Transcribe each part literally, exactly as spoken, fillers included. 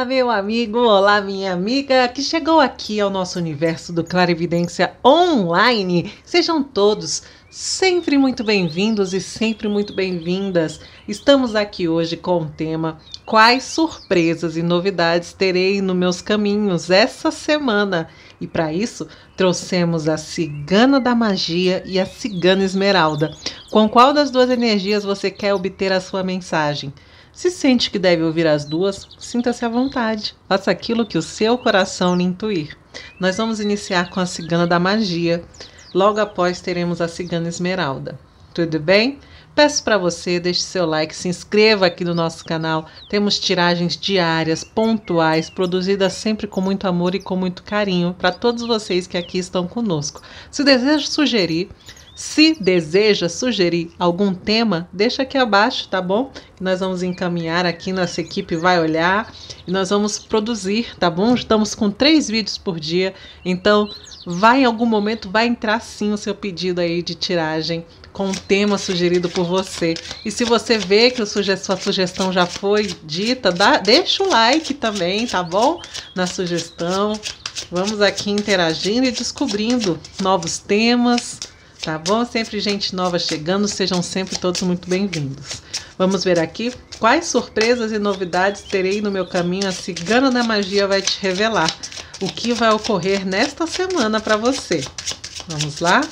meu amigo, olá, minha amiga, que chegou aqui ao nosso universo do Clarividência Online. Sejam todos sempre muito bem-vindos e sempre muito bem-vindas. Estamos aqui hoje com o tema: quais surpresas e novidades terei nos meus caminhos essa semana? E para isso, trouxemos a Cigana da Magia e a Cigana Esmeralda. Com qual das duas energias você quer obter a sua mensagem? Se sente que deve ouvir as duas, sinta-se à vontade. Faça aquilo que o seu coração lhe intuir. Nós vamos iniciar com a Cigana da Magia. Logo após teremos a Cigana Esmeralda. Tudo bem? Peço para você, deixe seu like, se inscreva aqui no nosso canal. Temos tiragens diárias, pontuais, produzidas sempre com muito amor e com muito carinho para todos vocês que aqui estão conosco. Se deseja sugerir, se deseja sugerir algum tema, deixa aqui abaixo, tá bom? Nós vamos encaminhar aqui, nossa equipe vai olhar e nós vamos produzir, tá bom? Estamos com três vídeos por dia, então vai em algum momento, vai entrar sim o seu pedido aí de tiragem com o tema sugerido por você. E se você vê que a suge- sua sugestão já foi dita, dá, deixa o like também, tá bom? Na sugestão. Vamos aqui interagindo e descobrindo novos temas, tá bom? Sempre gente nova chegando, sejam sempre todos muito bem-vindos. Vamos ver aqui quais surpresas e novidades terei no meu caminho. A Cigana da Magia vai te revelar o que vai ocorrer nesta semana para você. Vamos lá?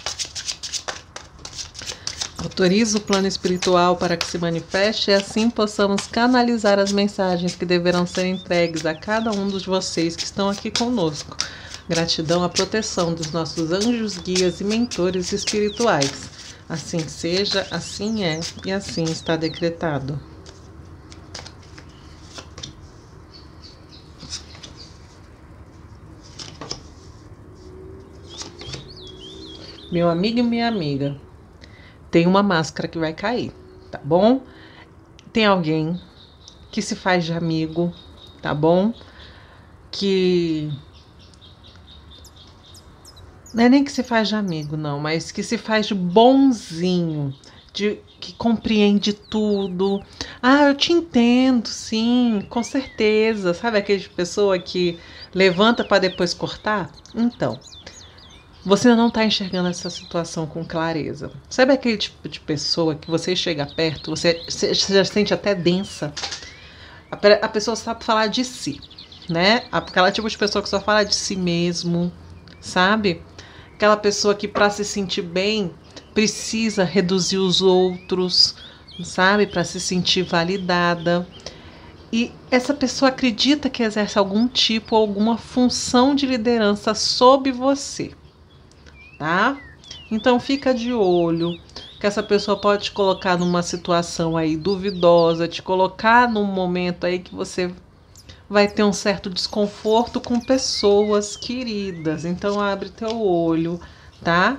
Autorizo o plano espiritual para que se manifeste e assim possamos canalizar as mensagens que deverão ser entregues a cada um dos vocês que estão aqui conosco. Gratidão à proteção dos nossos anjos, guias e mentores espirituais. Assim seja, assim é e assim está decretado. Meu amigo e minha amiga, tem uma máscara que vai cair, tá bom? Tem alguém que se faz de amigo, tá bom? Que não é nem que se faz de amigo, não, mas que se faz de bonzinho, de que compreende tudo. Ah, eu te entendo, sim, com certeza. Sabe aquela pessoa que levanta para depois cortar? Então, você não está enxergando essa situação com clareza. Sabe aquele tipo de pessoa que você chega perto, você, você já sente até densa? A, a pessoa sabe falar de si, né? Aquela tipo de pessoa que só fala de si mesmo, sabe? Aquela pessoa que para se sentir bem precisa reduzir os outros, sabe? Para se sentir validada. E essa pessoa acredita que exerce algum tipo, alguma função de liderança sobre você. Tá? Então fica de olho que essa pessoa pode te colocar numa situação aí duvidosa, te colocar num momento aí que você vai ter um certo desconforto com pessoas queridas. Então abre teu olho, tá?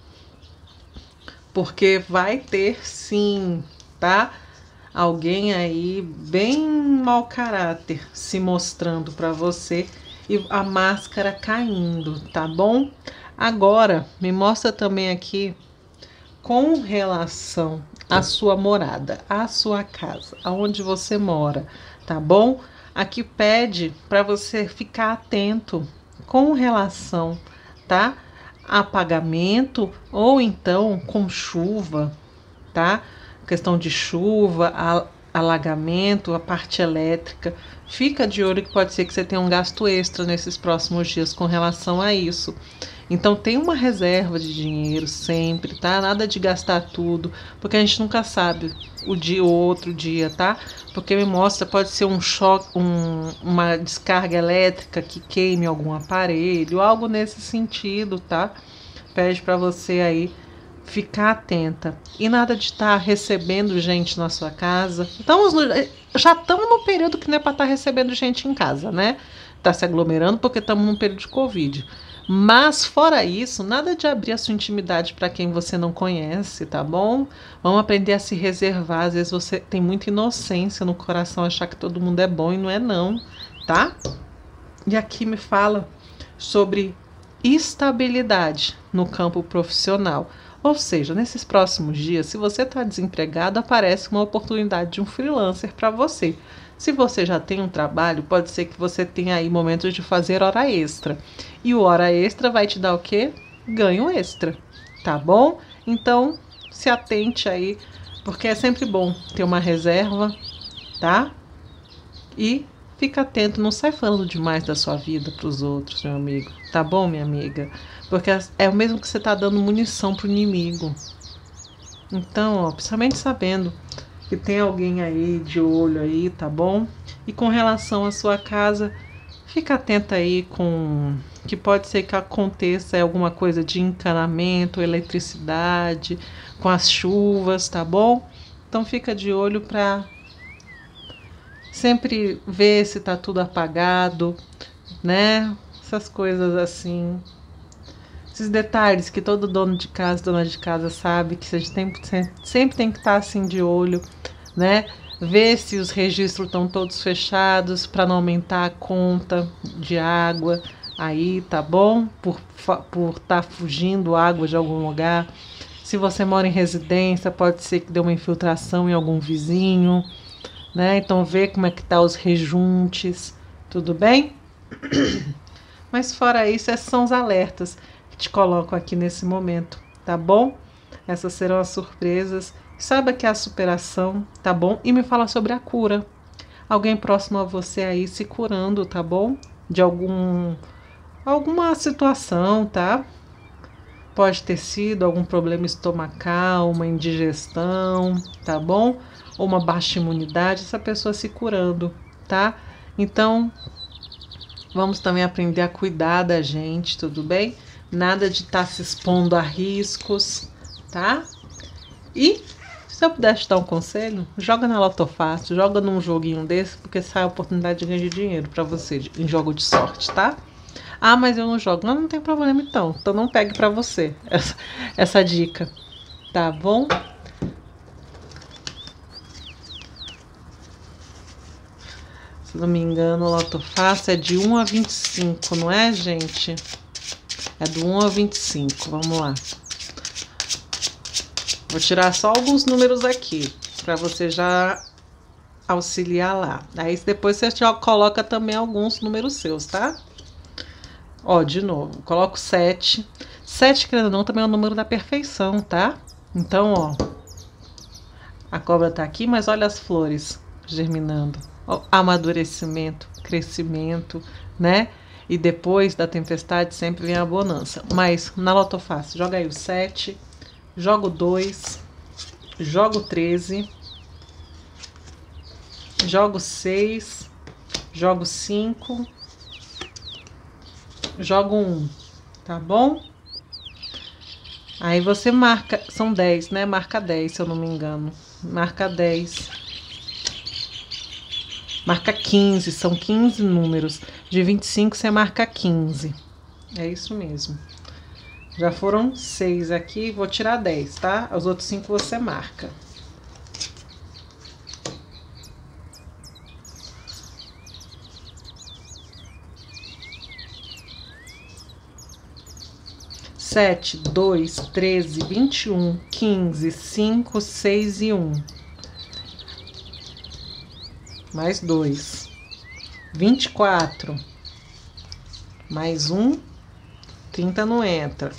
Porque vai ter sim, tá? Alguém aí bem mau caráter se mostrando para você e a máscara caindo, tá bom? Agora, me mostra também aqui com relação à sua morada, à sua casa, aonde você mora, tá bom? Aqui pede para você ficar atento com relação, tá? A apagamento ou então com chuva, tá? Questão de chuva, alagamento, a parte elétrica. Fica de olho que pode ser que você tenha um gasto extra nesses próximos dias com relação a isso. Então tem uma reserva de dinheiro sempre, tá? Nada de gastar tudo, porque a gente nunca sabe o dia ou outro dia, tá? Porque me mostra, pode ser um choque, um, uma descarga elétrica que queime algum aparelho, algo nesse sentido, tá? Pede para você aí ficar atenta. E nada de estar recebendo gente na sua casa. Estamos no, já estamos no período que não é para estar recebendo gente em casa, né? Tá se aglomerando porque estamos num período de Covid. Mas, fora isso, nada de abrir a sua intimidade para quem você não conhece, tá bom? Vamos aprender a se reservar. Às vezes você tem muita inocência no coração, achar que todo mundo é bom e não é não, tá? E aqui me fala sobre estabilidade no campo profissional. Ou seja, nesses próximos dias, se você está desempregado, aparece uma oportunidade de um freelancer para você. Se você já tem um trabalho, pode ser que você tenha aí momentos de fazer hora extra. E o hora extra vai te dar o quê? Ganho extra, tá bom? Então, se atente aí, porque é sempre bom ter uma reserva, tá? E fica atento, não sai falando demais da sua vida para os outros, meu amigo. Tá bom, minha amiga? Porque é o mesmo que você tá dando munição pro inimigo. Então, ó, principalmente sabendo que tem alguém aí de olho aí, tá bom? E com relação à sua casa, fica atenta aí com que pode ser que aconteça alguma coisa de encanamento, eletricidade, com as chuvas, tá bom? Então fica de olho para sempre ver se tá tudo apagado, né? Essas coisas assim. Esses detalhes que todo dono de casa, dona de casa sabe que a gente tem, sempre tem que estar assim de olho, né? Ver se os registros estão todos fechados para não aumentar a conta de água aí, tá bom? Por por estar fugindo água de algum lugar. Se você mora em residência, pode ser que dê uma infiltração em algum vizinho, né? Então vê como é que tá os rejuntes, tudo bem? Mas fora isso, esses são os alertas que te coloco aqui nesse momento, tá bom? Essas serão as surpresas. Saiba que é a superação, tá bom? E me fala sobre a cura. Alguém próximo a você aí se curando, tá bom? De algum alguma situação, tá? Pode ter sido algum problema estomacal, uma indigestão, tá bom? Ou uma baixa imunidade, essa pessoa se curando, tá? Então, vamos também aprender a cuidar da gente, tudo bem? Nada de estar se expondo a riscos, tá? E se eu puder te dar um conselho, joga na Loto Fácil, joga num joguinho desse, porque sai a oportunidade de ganhar dinheiro pra você em jogo de sorte, tá? Ah, mas eu não jogo. Não, não tem problema então. Então não pegue pra você essa, essa dica, tá bom? Se não me engano, o Loto Fácil é de um a vinte e cinco, não é, gente? É do um a vinte e cinco, vamos lá. Vou tirar só alguns números aqui, para você já auxiliar lá. Aí depois você já coloca também alguns números seus, tá? Ó, de novo, coloco sete. sete, querendo ou não, também é o número da perfeição, tá? Então, ó, a cobra tá aqui, mas olha as flores germinando. Ó, amadurecimento, crescimento, né? E depois da tempestade sempre vem a bonança. Mas na Loto Fácil, joga aí o sete, joga o dois, joga o treze, joga o seis, joga o cinco, joga o um, tá bom? Aí você marca, são dez, né? Marca dez, se eu não me engano. Marca dez. Marca quinze, são quinze números. De vinte e cinco você marca quinze. É isso mesmo. Já foram seis aqui, vou tirar dez, tá? Os outros cinco você marca. Sete, dois, treze, vinte e um, quinze, cinco, seis e um. Mais dois. Vinte e quatro. Mais um. trinta não entra.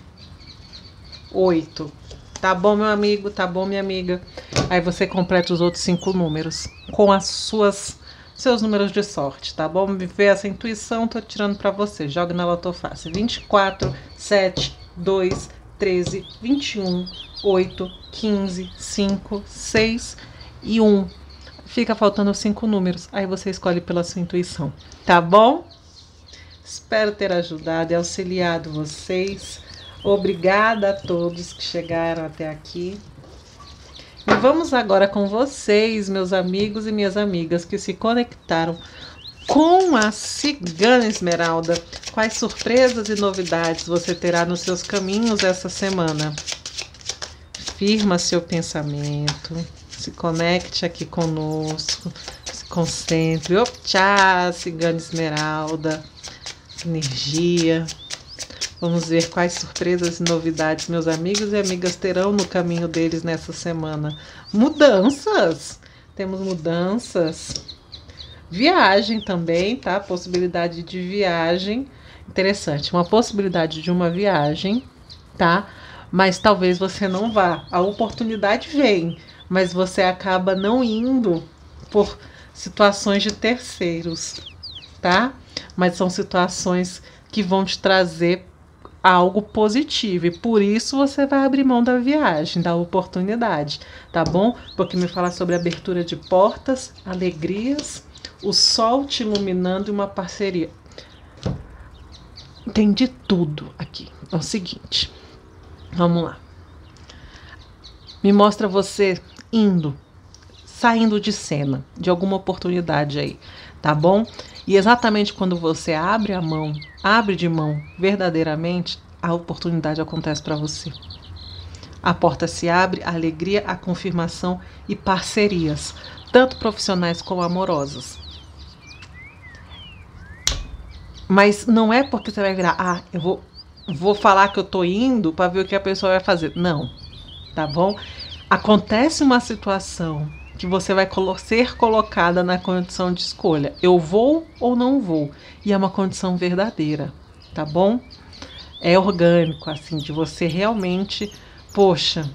Oito. Tá bom, meu amigo? Tá bom, minha amiga? Aí você completa os outros cinco números com as suas seus números de sorte, tá bom? Me vê essa intuição, tô tirando pra você. Joga na Loto Fácil. vinte e quatro, sete, dois, treze, vinte e um, oito, quinze, cinco, seis e um. Fica faltando cinco números. Aí você escolhe pela sua intuição, tá bom? Espero ter ajudado e auxiliado vocês. Obrigada a todos que chegaram até aqui. E vamos agora com vocês, meus amigos e minhas amigas que se conectaram com a Cigana Esmeralda. Quais surpresas e novidades você terá nos seus caminhos essa semana? Firma seu pensamento, se conecte aqui conosco, se concentre. Tchau, Cigana Esmeralda, energia. Vamos ver quais surpresas e novidades meus amigos e amigas terão no caminho deles nessa semana. Mudanças! Temos mudanças. Viagem também, tá? Possibilidade de viagem. Interessante. Uma possibilidade de uma viagem, tá? Mas talvez você não vá. A oportunidade vem, mas você acaba não indo por situações de terceiros, tá? Mas são situações que vão te trazer algo positivo e por isso você vai abrir mão da viagem, da oportunidade, tá bom? Porque me fala sobre abertura de portas, alegrias, o sol te iluminando e uma parceria. Tem de tudo aqui. É o seguinte, vamos lá. Me mostra você indo, saindo de cena, de alguma oportunidade aí, tá bom? E exatamente quando você abre a mão, abre de mão verdadeiramente, a oportunidade acontece para você. A porta se abre, a alegria, a confirmação e parcerias, tanto profissionais como amorosas. Mas não é porque você vai virar, ah, eu vou, vou falar que eu tô indo para ver o que a pessoa vai fazer. Não, tá bom? Acontece uma situação que você vai ser colocada na condição de escolha. Eu vou ou não vou? E é uma condição verdadeira, tá bom? É orgânico, assim, de você realmente, poxa,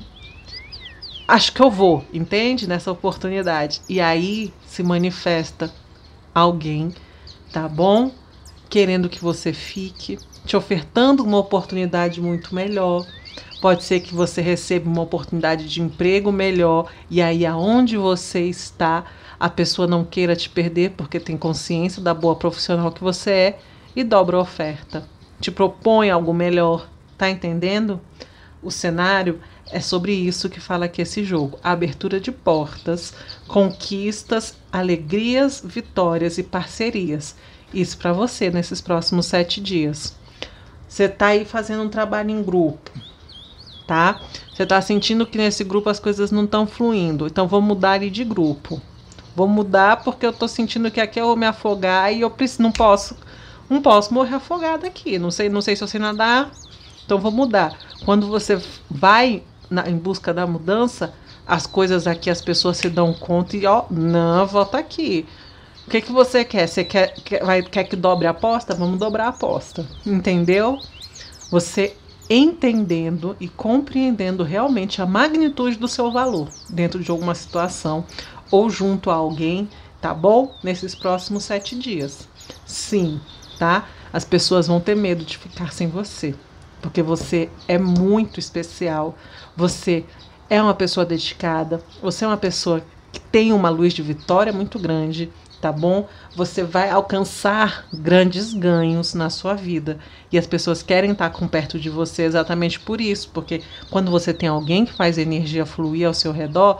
acho que eu vou, entende? Nessa oportunidade. E aí se manifesta alguém, tá bom? Querendo que você fique, te ofertando uma oportunidade muito melhor. Pode ser que você receba uma oportunidade de emprego melhor e aí aonde você está, a pessoa não queira te perder porque tem consciência da boa profissional que você é e dobra a oferta. Te propõe algo melhor, tá entendendo? O cenário é sobre isso que fala aqui esse jogo. A abertura de portas, conquistas, alegrias, vitórias e parcerias. Isso para você nesses próximos sete dias. Você tá aí fazendo um trabalho em grupo, tá? Você tá sentindo que nesse grupo as coisas não estão fluindo. Então vou mudar ali de grupo. Vou mudar porque eu tô sentindo que aqui eu vou me afogar e eu preciso, não posso, não posso morrer afogada aqui. Não sei, não sei se eu sei nadar. Então vou mudar. Quando você vai na, em busca da mudança, as coisas aqui as pessoas se dão conta e ó, não, volta aqui. O que que você quer? Você quer, quer, vai, quer que dobre a aposta? Vamos dobrar a aposta. Entendeu? Você entendendo e compreendendo realmente a magnitude do seu valor dentro de alguma situação ou junto a alguém, tá bom? Nesses próximos sete dias. Sim, tá? As pessoas vão ter medo de ficar sem você, porque você é muito especial, você é uma pessoa dedicada, você é uma pessoa que tem uma luz de vitória muito grande, tá bom? Você vai alcançar grandes ganhos na sua vida. E as pessoas querem estar com perto de você exatamente por isso. Porque quando você tem alguém que faz energia fluir ao seu redor,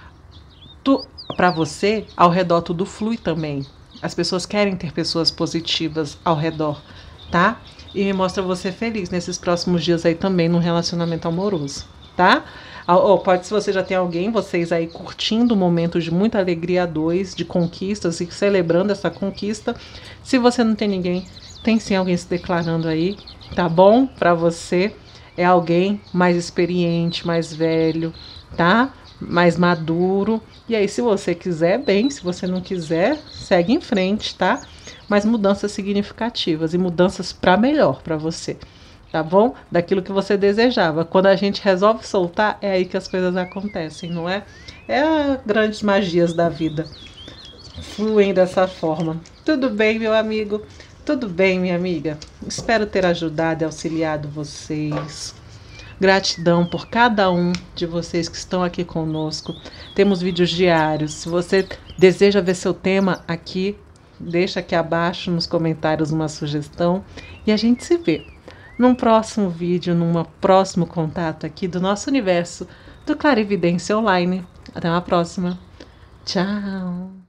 para você, ao redor tudo flui também. As pessoas querem ter pessoas positivas ao redor, tá? E me mostra você feliz nesses próximos dias aí também no relacionamento amoroso, tá? Ou pode ser você já tem alguém, vocês aí curtindo momentos de muita alegria a dois, de conquistas e celebrando essa conquista. Se você não tem ninguém, tem sim alguém se declarando aí, tá bom? Pra você é alguém mais experiente, mais velho, tá? Mais maduro. E aí se você quiser, bem, se você não quiser, segue em frente, tá? Mas mudanças significativas e mudanças pra melhor pra você. Tá bom? Daquilo que você desejava. Quando a gente resolve soltar, é aí que as coisas acontecem, não é? É as grandes magias da vida. Fluem dessa forma. Tudo bem, meu amigo? Tudo bem, minha amiga? Espero ter ajudado e auxiliado vocês. Gratidão por cada um de vocês que estão aqui conosco. Temos vídeos diários. Se você deseja ver seu tema aqui, deixa aqui abaixo nos comentários uma sugestão e a gente se vê num próximo vídeo, num próximo contato aqui do nosso universo do Clarividência Online. Até uma próxima. Tchau!